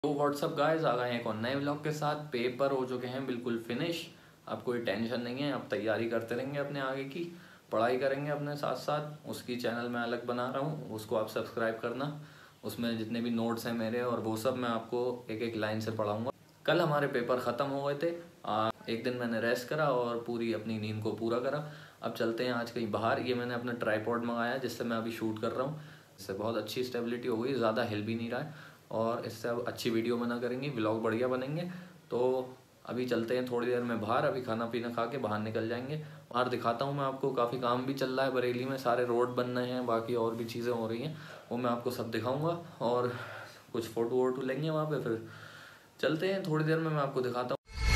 तो WhatsApp guys आ गए हैं एक और नए व्लॉग के साथ। पेपर हो चुके हैं बिल्कुल फिनिश। अब कोई टेंशन नहीं है, अब तैयारी करते रहेंगे अपने आगे की, पढ़ाई करेंगे अपने साथ साथ। उसकी चैनल मैं अलग बना रहा हूँ, उसको आप सब्सक्राइब करना। उसमें जितने भी नोट्स हैं मेरे और वो सब मैं आपको एक एक लाइन से पढ़ाऊँगा। कल हमारे पेपर ख़त्म हो गए थे, एक दिन मैंने रेस्ट करा और पूरी अपनी नींद को पूरा करा। अब चलते हैं आज कहीं बाहर। ये मैंने अपना ट्राईपॉड मंगाया जिससे मैं अभी शूट कर रहा हूँ। इससे बहुत अच्छी स्टेबिलिटी हो गई, ज़्यादा हिल भी नहीं रहा है और इससे अब अच्छी वीडियो बना करेंगे, व्लॉग बढ़िया बनेंगे। तो अभी चलते हैं थोड़ी देर में बाहर, अभी खाना पीना खा के बाहर निकल जाएंगे। बाहर दिखाता हूँ मैं आपको, काफ़ी काम भी चल रहा है बरेली में, सारे रोड बन रहे हैं, बाकी और भी चीज़ें हो रही हैं, वो मैं आपको सब दिखाऊँगा। और कुछ फ़ोटो वोटो लेंगे वहाँ पे, फिर चलते हैं थोड़ी देर में, मैं आपको दिखाता हूँ।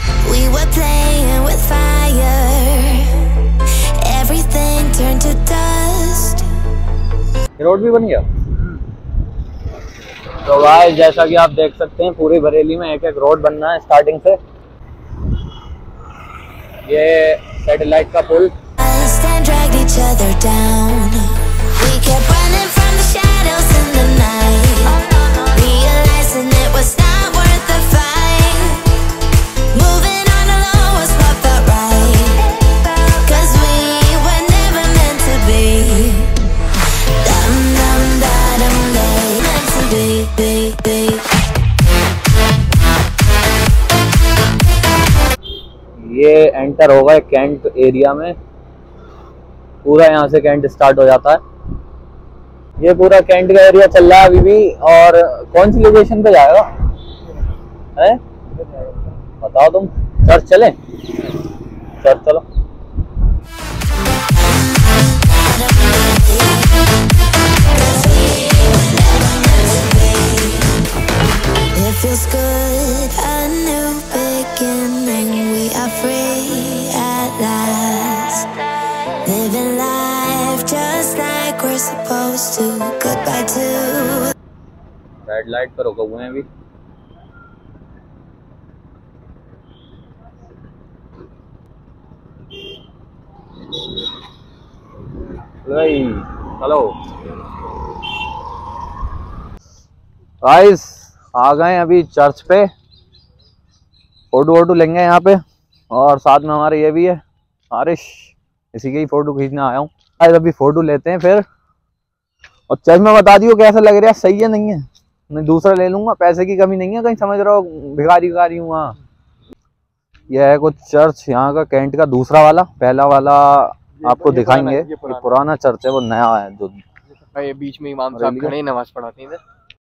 रोड भी बन गया। तो भाई जैसा कि आप देख सकते हैं पूरी बरेली में एक एक रोड बनना है स्टार्टिंग से। ये सैटेलाइट का पुल, ये एंटर होगा कैंट एरिया में। पूरा यहाँ से कैंट स्टार्ट हो जाता है। ये पूरा कैंट का एरिया चल रहा है अभी भी। और कौन सी लोकेशन पे जाएगा है बताओ तुम। चर्च चले, चर्च चलो। रेड लाइट पर रुके हुए हैं अभी। चलो गाइस, आ गए अभी चर्च पे। फोटो वोटो लेंगे यहाँ पे, और साथ में हमारे ये भी है आरिश, इसी के ही फोटो खींचने आया हूँ। अभी फोटो लेते हैं फिर। और चर्च में बता दियो कैसा लग रहा है, सही है नहीं है, मैं दूसरा ले लूंगा, पैसे की कमी नहीं है कहीं, समझ रहे हो, भिखारी भिखारी हूँ। हाँ, यह है कुछ चर्च यहाँ का, कैंट का दूसरा वाला। पहला वाला आपको दिखाएंगे, ये पुराना चर्च है, वो नया है जो ये बीच में इमाम साहब खड़े नमाज पढ़ाते हैं।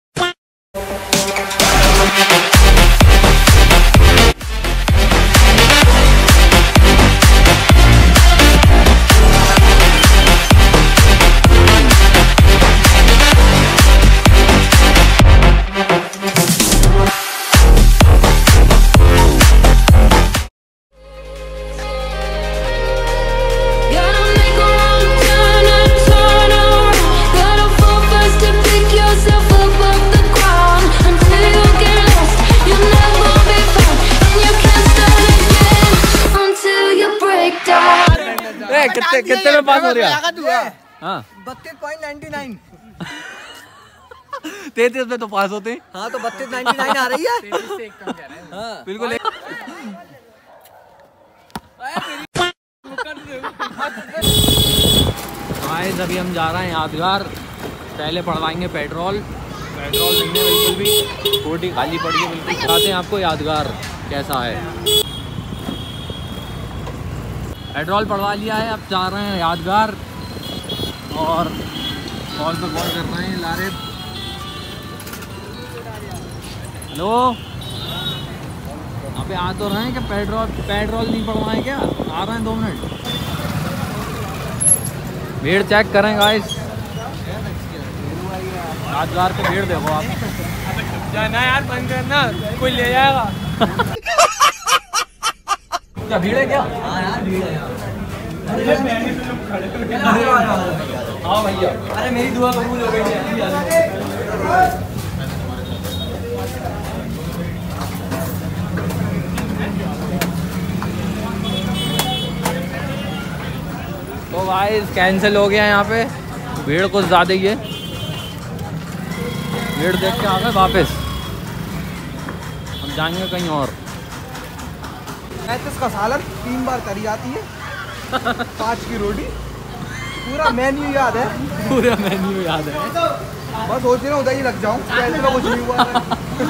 कितने में पास हो रहा है? हाँ 32.99। 33 में तो पास होते हैं। हाँ तो 32.99 आ रही है। हाँ बिल्कुल। गाइस अभी हम जा रहे हैं यादगार, पहले पढ़वाएंगे पेट्रोल नहीं है बिल्कुल भी, स्कूटी खाली पड़ी है बिल्कुल। दिखाते हैं आपको यादगार कैसा है। पेट्रोल पड़वा लिया है, अब जा रहे हैं यादगार। और कॉल पे कॉल कर रहे हैं लारे। हेलो, अबे आ तो रहे हैं कि पेट्रोल नहीं पड़वाएं क्या? आ रहे हैं 2 मिनट। भीड़ चेक करें गाइस, यादगार पे भीड़ देखो आप। जाना यार, बंद करना, कोई ले जाएगा। क्या भीड़ है क्या? हाँ यार भीड़ है यार। हाँ भैया, अरे मेरी दुआ कबूल हो गई है। तो भाई कैंसिल हो गया यहाँ पे, भीड़ कुछ ज़्यादा ही है। भीड़ देख के आ गए वापस। जाएंगे कहीं और। 35 का सालन 3 बार तरी आती है, 5 की रोटी, पूरा मेन्यू याद है। पूरा मेन्यू याद है। बस सोच रहा हूँ उधर ही लग जाऊँ, कुछ नहीं हुआ है।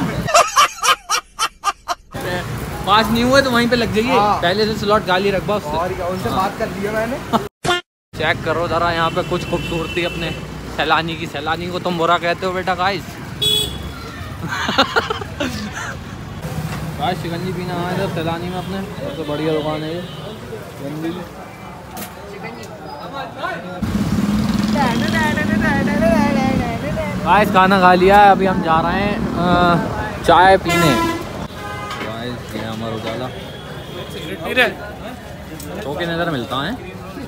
5 नहीं हुए तो वहीं पे लग जाइए। हाँ। पहले से स्लॉट गाली रखवा उससे। और क्या, उनसे बात कर लिया मैंने। चेक करो जरा यहाँ पे कुछ खूबसूरती अपने सैलानी की। सैलानी को तुम बुरा कहते हो बेटा गाइस। गाइस शिकंजी पीना आए थे सैलानी में अपने, सबसे बढ़िया दुकान है ये। गाइस खाना खा लिया है, अभी हम जा रहे हैं चाय पीने। गाइस ये अमर उजाला तो के नज़र मिलता है।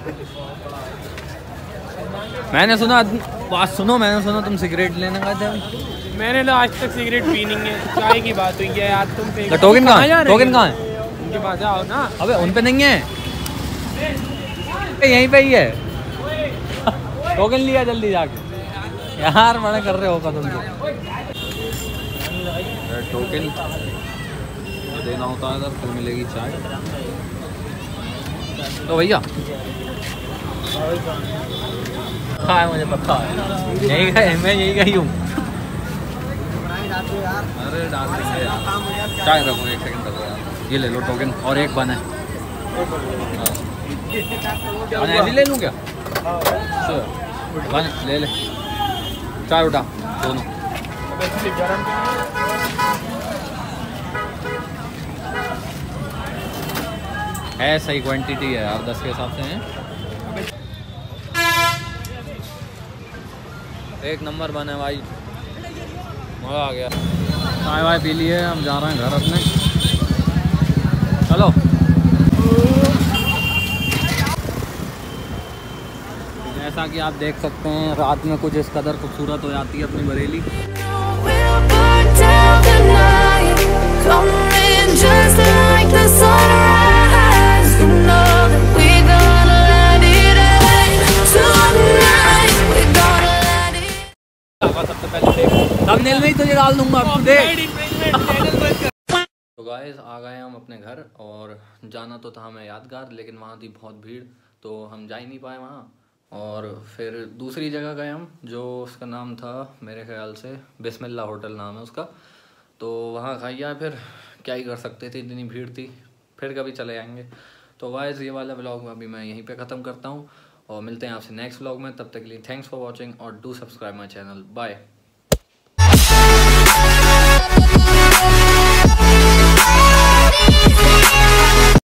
मैंने सुना, बात सुनो, मैंने सुना तुम सिगरेट लेने गए थे। मैंने तो आज तक सिगरेट पी नहीं है, चाय की बात हुई है यार तुम। तो टोकन कहाँ है? टोकन कहाँ है? उनके पास आओ ना। अबे उन पे नहीं है, यहीं पे ही है। टोकन लिया जल्दी जाके। यार मना कर रहे होगा तुम तो। टोकन देना होता है इधर, फिर मिलेगी चाय। तो भैया हाँ मुझे पता है, यही का मैं यही का ही हूँ। अरे डाल देंगे यार। चाय रखो, 1 सेकंड रखो यार। ये ले लो टोकन और एक बन है। बन ऐसे ले लूँ क्या? बन ले ले। चाय उठा दोनों। है सही क्वांटिटी है यार, 10 के हिसाब से हैं। एक नंबर बने भाई, मज़ा आ गया। चाय वाय पी लिए, हम जा रहे हैं घर अपने। चलो। जैसा कि आप देख सकते हैं रात में कुछ इस कदर खूबसूरत हो जाती है अपनी बरेली। सबसे पहले थंबनेल में ही तुझे डाल दूंगा, आप देख। तो गाइस आ गए हम अपने घर, और जाना तो था हमें यादगार, लेकिन वहाँ थी बहुत भीड़ तो हम जा ही नहीं पाए वहाँ। और फिर दूसरी जगह गए हम, जो उसका नाम था मेरे ख्याल से बिस्मिल्ला होटल नाम है उसका। तो वहाँ खाइया, फिर क्या ही कर सकते थे, इतनी भीड़ थी। फिर कभी चले जाएंगे। तो गाइस ये वाला व्लॉग अभी मैं यहीं पे ख़त्म करता हूँ, और मिलते हैं आपसे नेक्स्ट व्लॉग में। तब तक के लिए थैंक्स फॉर वॉचिंग, और do subscribe my channel. Bye.